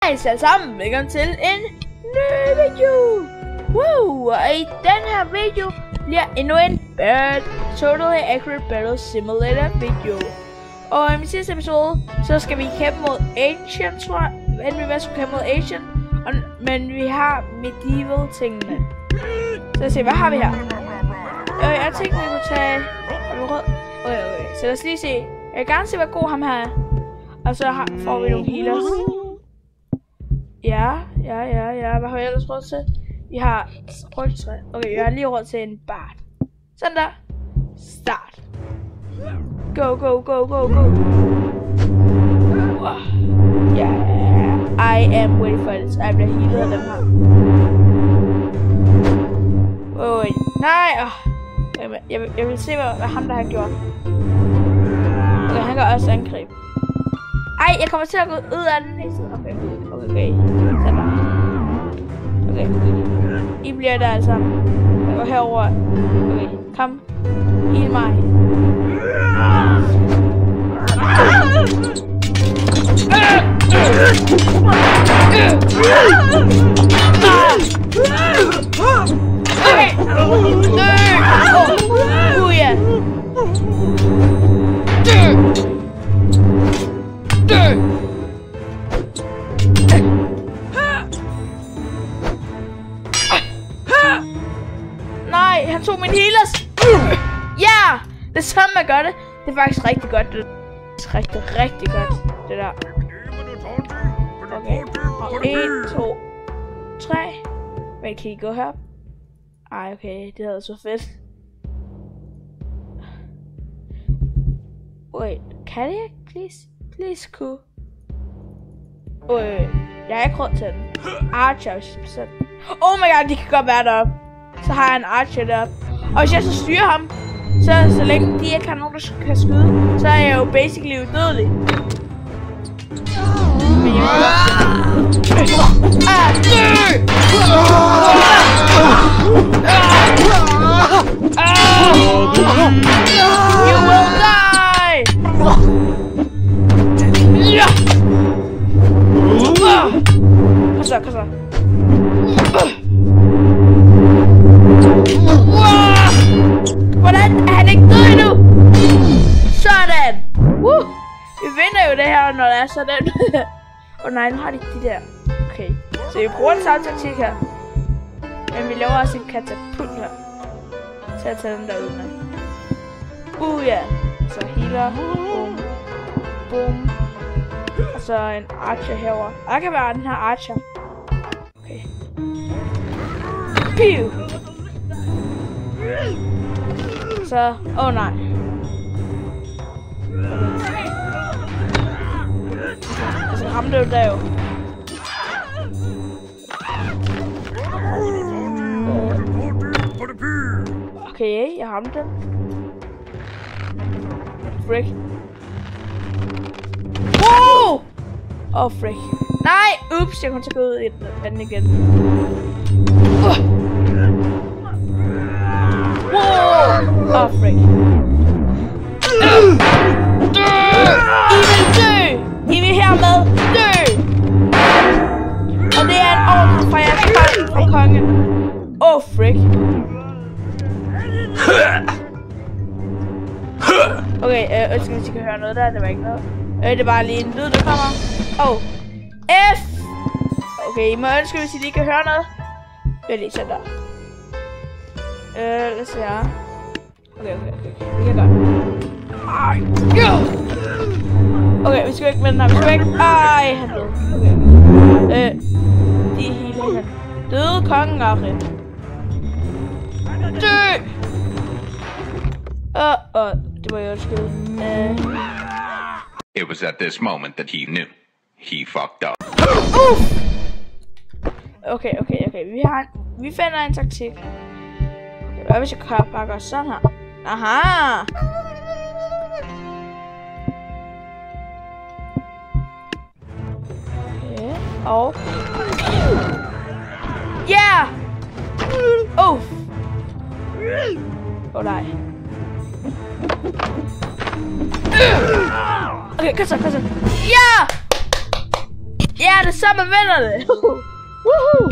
Hej alle sammen, velkommen til en ny video. Woo! Og i den her video bliver endnu en Totally Accurate Battle Simulator video. Og i min sidste episode, så skal vi kæmpe mod Ancient, tror jeg. Vi skal kæmpe mod Ancient, men vi har medieval tingene. Så lad os se, hvad har vi her? Jeg tænkte, vi kunne tage... Okay. Så lad os lige se. Jeg vil gerne se, hvor god ham her er. Og så får vi nogle healers. Ja. Hvad har vi ellers råd til? Vi har rygtræ. Okay, jeg har lige råd til en bard. Sådan der. Start. Go. Yeah. I am waiting for this. Jeg bliver healet af dem her. Nej. Jeg vil se, hvad ham der har gjort. Okay, han gør også angreb. Ej, jeg kommer til at gå ud af den hele tiden. Okay. Sådan der. Okay. I bliver der altså. Jeg går herover. Okay, kom. Heal mig. Nej, han tog min healers. Ja, det er sådan man gør det. Det er faktisk rigtig godt. Det er rigtig godt, det der. Okay, og 1, 2, 3. Men kan I gå her? Ej, okay, det havde så fedt. Wait, kan jeg please kunne? Jeg har ikke råd til den. Archer, oh my god, de kan godt være deroppe. Så har jeg en archer deroppe. Og hvis jeg så styrer ham, så længe de ikke har nogen, der kan skyde, så er jeg jo basically udødelig. Men jeg You will die! Kom så. Hvordan er han ikke død endnu? Sådan! Vi vinder jo det her, når det er sådan. Nej, nu har de der. Okay, så vi bruger den samme taktik her. Men vi laver også en katapult her. Så jeg tager den der ud med. Ja. Så healer. Boom. Og så en archer herover. Og der kan være den her archer. Okay. Pew! Så, nej. Altså ramte jo der jo. Okay, jeg ramte den. Frick. Wow! Frick. Nej, ups, jeg kommer til at gå ud i den igen. Wow! Frick. I vil hermed dø! Og det er en ordre fra jeres kongen. Frick. Okay, ønsker hvis I kan høre noget der, det var ikke noget. Det er bare lige en lyd, der kommer. F! Okay, I må ønske, hvis I lige kan høre noget. Vent lige, sådan der. Lad os se her. Okay. Vi kan godt. Okay, vi skal ikke med den her. Vi skal ikke. Ej, han døde. Okay. De er hele hen. Døde kongen Arin. Dø! Det var jo et skyld. It was at this moment that he knew. He fucked up. Okay. Vi finder en taktik. Okay, hvad hvis jeg bare gør sådan her? Aha! Okay, og... Yeah! Nej. Okay, kom så. Ja! Ja, det er sammen med vennerne. Woohoo!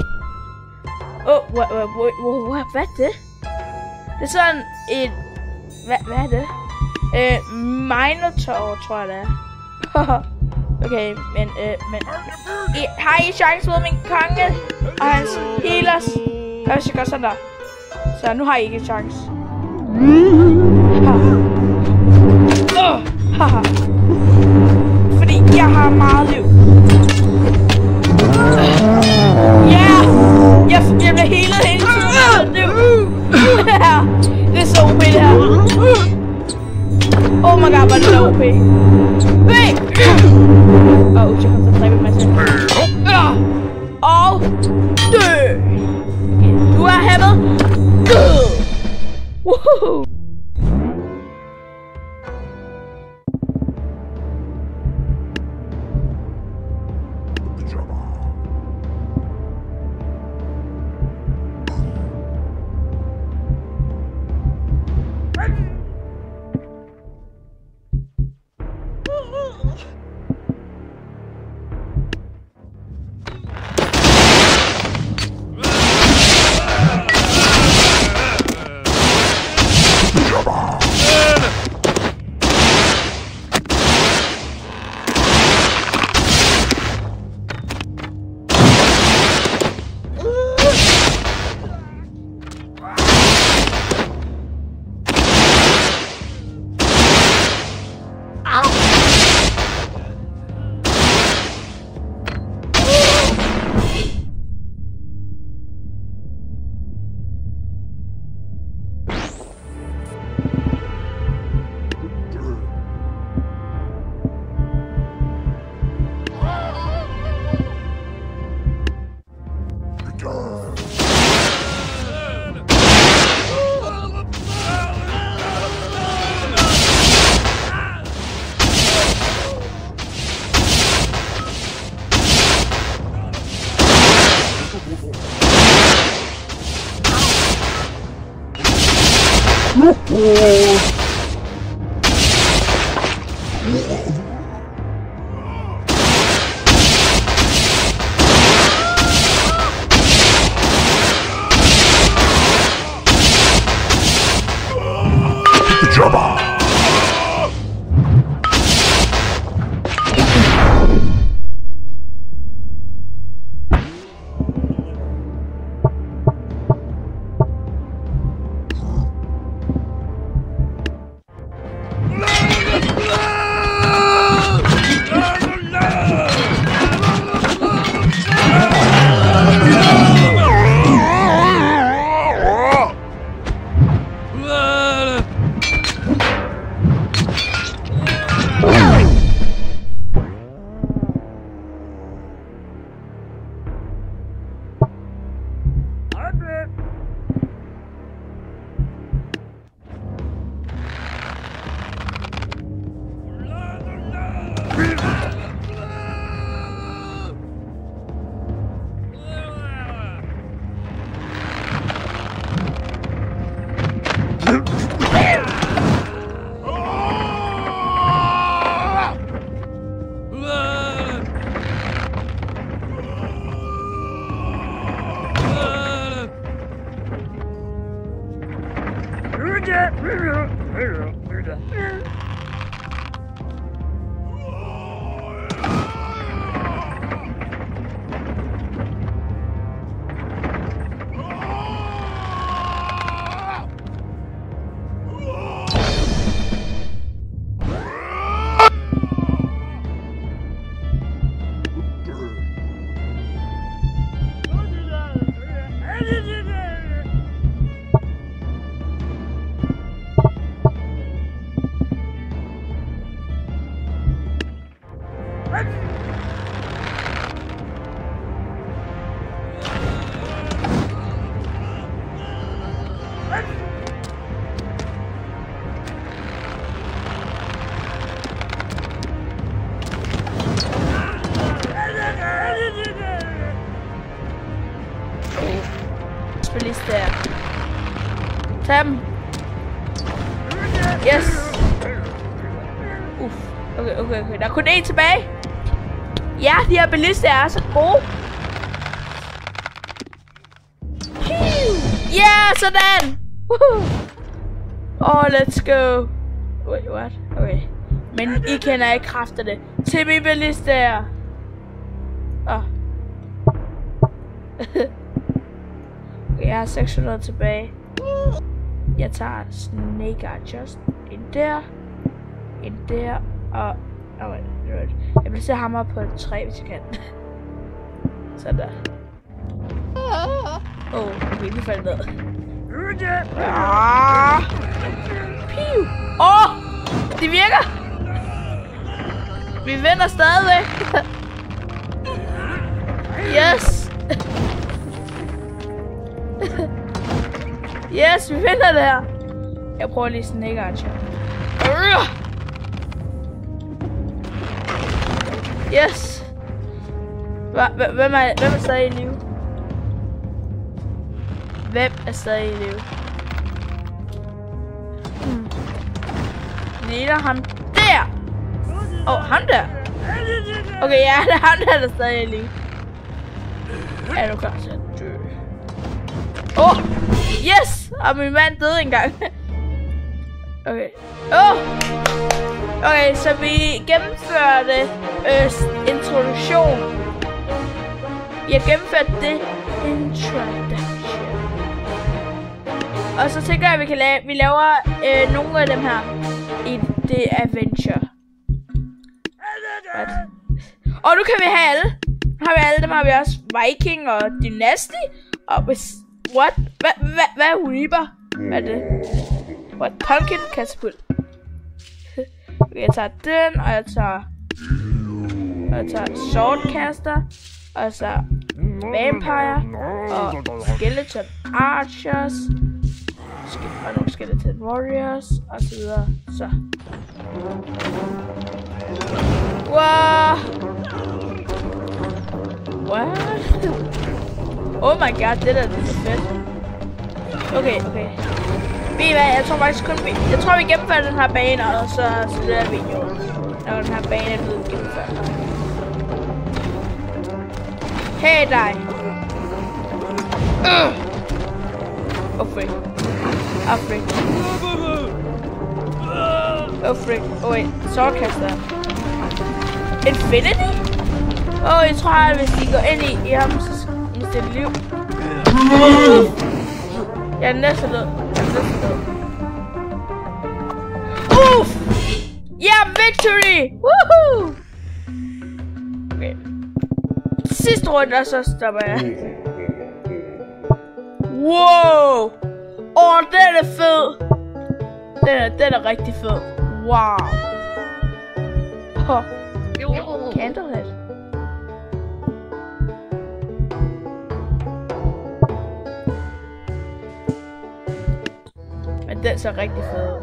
Hvad er det? Det er sådan et... Hvad er det? Minotaur, tror jeg det er. Okay, men... har I chance mod min konge? Og hans healers? Hvad hvis jeg gør sådan der? Så nu har I ikke en chance. Fordi jeg har meget liv. Jeg bliver healet hele tiden. Det er så OP det her. Oh my god, hvor er det så OP. Hey! Jeg kommer til at dræbe mig selv. Og dø! Okay, du er hæmmet. Woohoo! Release der. Tag dem. Yes. Okay. Der er kun én tilbage. Ja, de her bilister er så gode. Ja, sådan. Let's go. Wait, what? Okay. Men I kender ikke kræfterne til mine bilister. Jeg har 600 tilbage. Jeg tager Snake Archers. En der. En der. Og... jeg placerer hammer på et træ, hvis jeg kan. Sådan der. Okay, vi falder ned. Piu! Det virker! Vi vinder stadigvæk. Yes! Yes, vi vinder det her. Jeg prøver lige Snake Archer. Yes! Hvem er stadig i live? Hvem er stadig i live? Ligner ham der! Ham der! Okay, ja, det er ham der stadig i live. Er du klar til at dø? Yes! Og min mand døde engang. Okay. Okay, så vi gennemførte introduktion. Vi har gennemført det introduction. Og så tænker jeg, at vi laver nogle af dem her i det adventure. Og nu kan vi have alle. Har vi alle dem, har vi også Viking og Dynasty. Og what? Hvad er Reaper? Hvad er det? What? Pumpkin Catapult. Okay, jeg tager den, og jeg tager Swordcaster, og jeg tager Vampire, og Skeleton Archers, og nogle Skeleton Warriors, og så videre. Så. Wow! What? Oh my god, det der er så fedt. Okay. Ved I hvad, jeg tror faktisk kun jeg tror vi gennemfører den her bane, og så slutter videoen, når den her bane er blevet gennemført. Hey dig! Frick. Frick. Wait, Swordcaster. Infinity? Jeg tror at hvis I går ind i ham, så mister det liv. Jeg er næsten død. Yeah, victory! Woohoo! Okay. Sidste runde, og så stopper jeg. Wow! Den er fed! Den er rigtig fed. Wow! Candlehead. Men den så rigtig fed.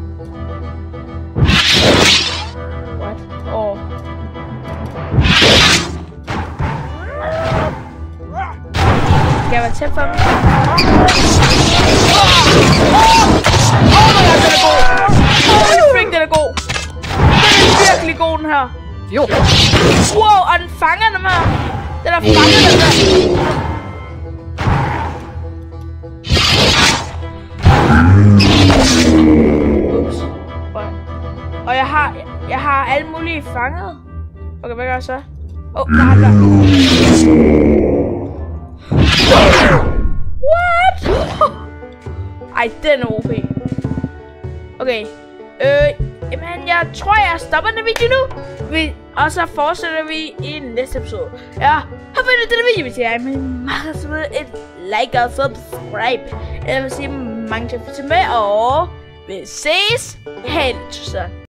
What? Skal jeg være tæt for dem? My god, den er god! Holy frick, den er god! Den er virkelig god, den her! Jo! Wow, og den fanger dem her! Den er fanget dem her! Ups. Og jeg har alle mulige fanget. Okay, hvad gør jeg så? Der er der. What? Ej, den er OP. Okay. Jamen, jeg tror, jeg stopper den video nu. Og så fortsætter vi i næste episode. Ja, har fundet denne video, hvis jeg er meget så et like og subscribe. Jeg vil sige mange tak for at se med, og vi ses. Hej,